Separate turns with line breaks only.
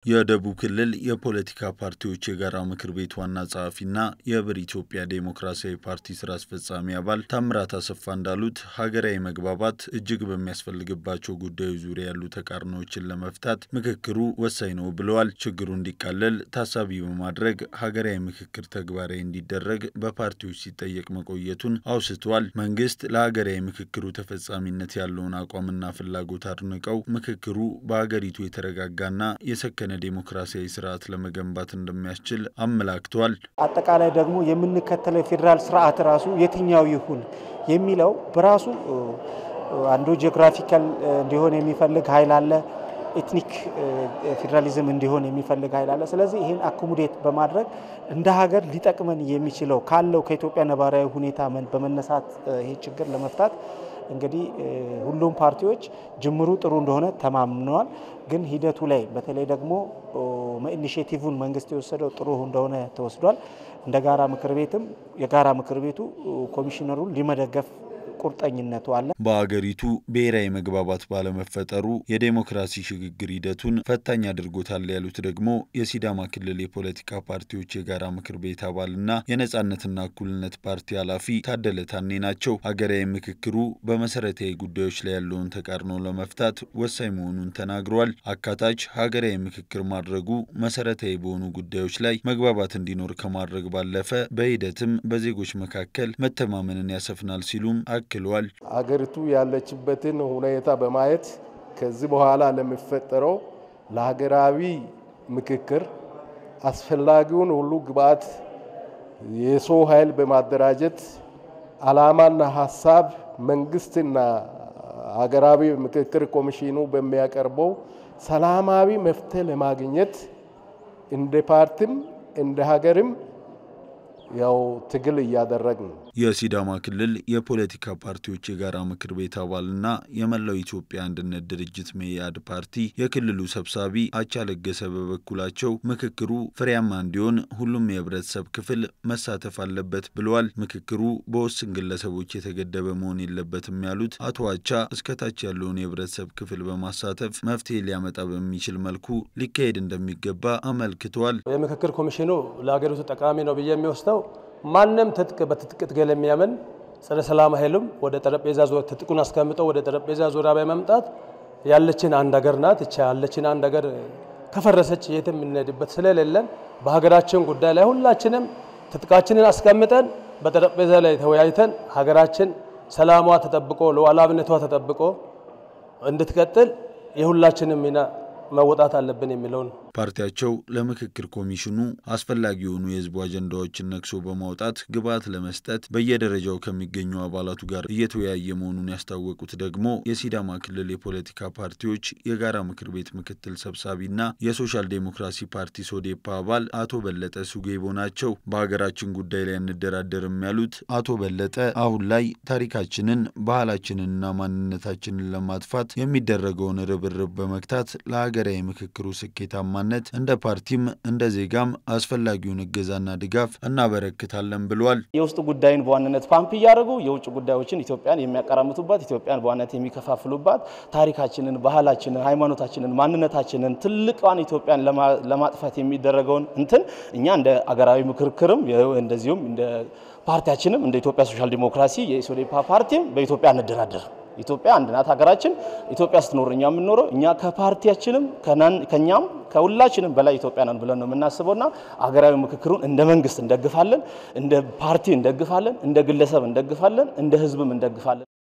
የደቡብ ክልል የፖለቲካ ፓርቲዎች የጋራ ምክር ቤት ዋና ጸሐፊና የህብር ኢትዮጵያ ዴሞክራሲያዊ ፓርቲ ስራ አስፈጻሚ አባል ታምራት አሰፋ እንዳሉት ሀገራዊ መግባባት እጅግ በሚያስፈልግባቸው ጉዳዮች ዙሪያ ያሉ ተቃርኖዎችን ለመፍታት ምክክሩ ወሳኝ ነው ብለዋል። ችግሩ እንዲቃለል ታሳቢ በማድረግ ሀገራዊ ምክክር ተግባራዊ እንዲደረግ በፓርቲዎች ሲጠየቅ መቆየቱን አውስተዋል። መንግስት ለሀገራዊ ምክክሩ ተፈጻሚነት ያለውን አቋምና ፍላጎት አድንቀው ምክክሩ በሀገሪቱ የተረጋጋና የሰከነ ዴሞክራሲያዊ ስርዓት ለመገንባት እንደሚያስችል አመላክቷል።
አጠቃላይ ደግሞ የምንከተለው ፌደራል ስርዓት ራሱ የትኛው ይሁን የሚለው በራሱ አንዱ ጂኦግራፊካል እንዲሆን የሚፈልግ ኃይል አለ፣ ኤትኒክ ፌደራሊዝም እንዲሆን የሚፈልግ ኃይል አለ። ስለዚህ ይሄን አኮሞዴት በማድረግ እንደ ሀገር ሊጠቅመን የሚችለው ካለው ከኢትዮጵያ ነባራዊ ሁኔታ በመነሳት ይሄ ችግር ለመፍታት እንግዲህ ሁሉም ፓርቲዎች ጅምሩ ጥሩ እንደሆነ ተማምነዋል። ግን ሂደቱ ላይ በተለይ ደግሞ ኢኒሺዬቲቭን መንግስት የወሰደው ጥሩ እንደሆነ ተወስዷል። እንደ ጋራ ምክር ቤትም የጋራ ምክር ቤቱ ኮሚሽነሩን ሊመደገፍ ቁርጠኝነቱ አለ።
በአገሪቱ ብሔራዊ መግባባት ባለመፈጠሩ የዴሞክራሲ ሽግግር ሂደቱን ፈታኝ አድርጎታል ያሉት ደግሞ የሲዳማ ክልል የፖለቲካ ፓርቲዎች የጋራ ምክር ቤት አባልና የነጻነትና እኩልነት ፓርቲ ኃላፊ ታደለ ታኔ ናቸው። ሀገራዊ ምክክሩ በመሰረታዊ ጉዳዮች ላይ ያለውን ተቃርኖ ለመፍታት ወሳኝ መሆኑን ተናግረዋል። አካታች ሀገራዊ ምክክር ማድረጉ መሰረታዊ በሆኑ ጉዳዮች ላይ መግባባት እንዲኖር ከማድረግ ባለፈ በሂደትም በዜጎች መካከል መተማመንን ያሰፍናል ሲሉም ክሏል።
አገሪቱ ያለችበትን ሁኔታ በማየት ከዚህ በኋላ ለሚፈጠረው ለሀገራዊ ምክክር አስፈላጊውን ሁሉ ግብአት የሰው ኃይል በማደራጀት ዓላማና ሐሳብ መንግስትና ሀገራዊ ምክክር ኮሚሽኑ በሚያቀርበው ሰላማዊ መፍትሄ ለማግኘት እንደ ፓርቲም እንደ ሀገርም ያው ትግል እያደረግን
የሲዳማ ክልል የፖለቲካ ፓርቲዎች የጋራ ምክር ቤት አባልና የመላው ኢትዮጵያ አንድነት ድርጅት መኢአድ ፓርቲ የክልሉ ሰብሳቢ አቻ ለገሰ በበኩላቸው ምክክሩ ፍሬያማ እንዲሆን ሁሉም የህብረተሰብ ክፍል መሳተፍ አለበት ብለዋል። ምክክሩ በውስን ግለሰቦች የተገደበ መሆን የለበትም ያሉት አቶ አቻ እስከታች ያለውን የህብረተሰብ ክፍል በማሳተፍ መፍትሄ ሊያመጣ በሚችል መልኩ ሊካሄድ እንደሚገባ አመልክተዋል።
የምክክር ኮሚሽኑ ለሀገሪቱ ጠቃሚ ነው ብዬ የሚወስደው ማንም በትጥቅ ትግል የሚያምን ጸረ ሰላም ኃይልም ወደ ጠረጴዛ ዙሪያ ትጥቁን አስቀምጠው ወደ ጠረጴዛ ዙሪያ በመምጣት ያለችን አንድ ሀገር ናት። እቻ ያለችን አንድ ሀገር ከፈረሰች የትም እንሄድበት ስለሌለን በሀገራችን ጉዳይ ላይ ሁላችንም ትጥቃችንን አስቀምጠን በጠረጴዛ ላይ ተወያይተን ሀገራችን ሰላሟ ተጠብቆ ሉዓላዊነቷ ተጠብቆ እንድትቀጥል የሁላችንም ሚና መወጣት አለብን የሚለው ነው።
ፓርቲያቸው ለምክክር ኮሚሽኑ አስፈላጊ የሆኑ የህዝብ አጀንዳዎችን ነክሶ በማውጣት ግብአት ለመስጠት በየደረጃው ከሚገኙ አባላቱ ጋር እየተወያየ መሆኑን ያስታወቁት ደግሞ የሲዳማ ክልል የፖለቲካ ፓርቲዎች የጋራ ምክር ቤት ምክትል ሰብሳቢና የሶሻል ዴሞክራሲ ፓርቲ ሶዴፓ አባል አቶ በለጠ ሱጌቦ ናቸው። በሀገራችን ጉዳይ ላይ እንደራደርም ያሉት አቶ በለጠ አሁን ላይ ታሪካችንን ባህላችንንና ማንነታችንን ለማጥፋት የሚደረገውን ርብርብ በመክታት ለሀገራዊ ምክክሩ ስኬታማ እንደ ፓርቲም እንደ ዜጋም አስፈላጊውን እገዛና ድጋፍ እናበረክታለን ብለዋል።
የውስጥ ጉዳይን በዋናነት ፓምፕ ያደርጉ የውጭ ጉዳዮችን ኢትዮጵያን የሚያቀራምቱባት ኢትዮጵያን በዋናነት የሚከፋፍሉባት ታሪካችንን፣ ባህላችንን፣ ሃይማኖታችንን፣ ማንነታችንን ትልቋን ኢትዮጵያን ለማጥፋት የሚደረገውን እኛ እንደ አገራዊ ምክክርም እንደዚሁም እንደ ፓርቲያችንም እንደ ኢትዮጵያ ሶሻል ዲሞክራሲ የሶዴፓ ፓርቲም በኢትዮጵያ እንደራደር ኢትዮጵያ አንድ ናት ሀገራችን። ኢትዮጵያ ስትኖር እኛ የምንኖረው እኛ ከፓርቲያችንም ከኛም ከሁላችንም በላይ ኢትዮጵያ ነን ብለን ነው የምናስበውና ሀገራዊ ምክክሩን እንደ መንግስት እንደግፋለን፣ እንደ ፓርቲ እንደግፋለን፣ እንደ ግለሰብ እንደግፋለን፣ እንደ ህዝብም እንደግፋለን።